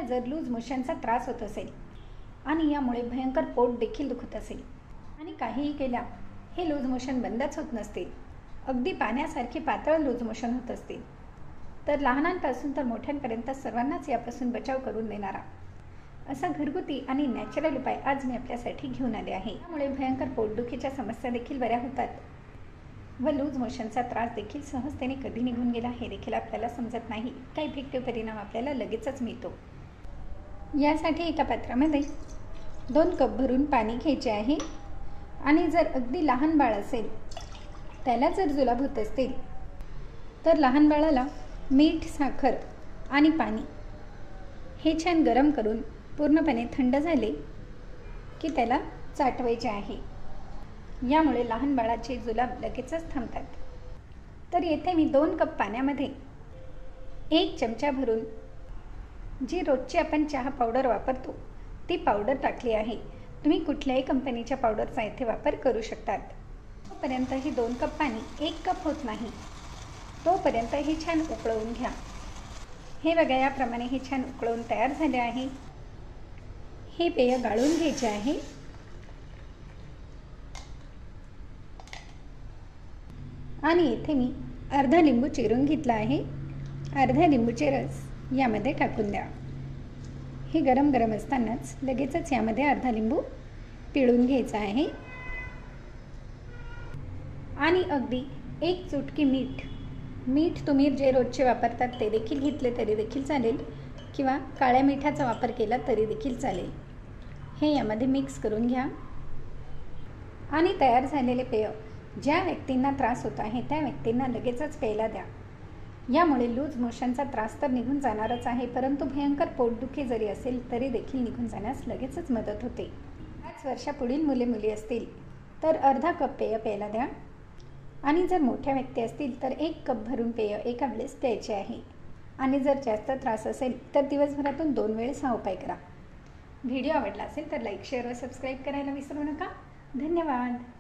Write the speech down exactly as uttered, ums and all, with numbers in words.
जर लूज मोशनचा त्रास होत असेल आणि यामुळे भयंकर पोट देखील दुखत असेल आणि काहीही केल्या हे लूज मोशन बंदच होत नसतील, अगदी पाण्यासारखे पातळ लूज मोशन होत असतील, तर लहानांपासून तर मोठ्यांपर्यंत सर्वांनाच यापासून बचाव करून देणारा असा घरगुती आणि नॅचरल उपाय आज मी आपल्यासाठी घेऊन आले आहे। त्यामुळे भयंकर पोटदुखीच्या समस्या देखील बऱ्या होतात व लूज मोशनचा त्रास देखील सहजतेने कधी निघून गेला हे देखील आपल्याला समजत नाही। काही इफेक्टिव्ह परिणाम आपल्याला लगेचच मिळतो। यासाठी एका पात्रामध्ये दोन कप भरून पाणी घ्यायचे आहे आणि जर अगदी लहान बाळ असेल, त्याला जर जुलाब होत असतील, तर लहान बाळाला मीठ, साखर आणि पाणी हे छान गरम करून पूर्णपणे थंड झाले की त्याला चाटवायचे आहे। यामुळे लहान बाळाचे जुलाब लगेचच थांबतात। तर येथे मी दोन कप पाण्यामध्ये एक चमचा भरून जी रोजची आपण चहा पावडर वापरतो ती पावडर टाकली आहे। तुम्ही कुठल्याही कंपनीच्या पावडरचा येथे वापर करू शकतात। तोपर्यंत ही दोन कप पाणी एक कप होत नाही तोपर्यंत हे छान उकळवून घ्या। हे बघा, याप्रमाणे हे छान उकळवून तयार झाले आहे। हे पेय गाळून घ्यायचे आहे आणि येथे मी अर्धा लिंबू चिरून घेतला आहे। अर्धा लिंबूचे रस यामध्ये टाकून द्या। हे गरम गरम असतानाच लगेचच यामध्ये अर्धा लिंबू पिळून घ्यायचा आहे आणि अगदी एक चुटकी मीठ मीठ तुम्ही जे रोजचे वापरतात ते देखील घेतले तरी देखील चालेल किंवा काळ्या मिठाचा वापर केला तरी देखील चालेल। हे यामध्ये मिक्स करून घ्या आणि तयार झालेले पेय ज्या व्यक्तींना त्रास होत आहे त्या व्यक्तींना लगेचच प्यायला द्या। यामुळे लूज मोशनचा त्रास तर निघून जाणारच आहे, परंतु भयंकर पोटदुखी जरी असेल तरी देखील निघून जाण्यास लगेचच मदत होते। पाच वर्षापुढील मुले मुली असतील तर अर्धा कप पेय प्यायला द्या आणि जर मोठ्या व्यक्ती असतील तर एक कप भरून पेय एका वेळेस प्यायचे आहे आणि जर जास्त त्रास असेल तर दिवसभरातून दोन वेळेस हा उपाय करा। व्हिडिओ आवडला असेल तर लाईक, शेअर व सबस्क्राईब करायला विसरू नका। धन्यवाद।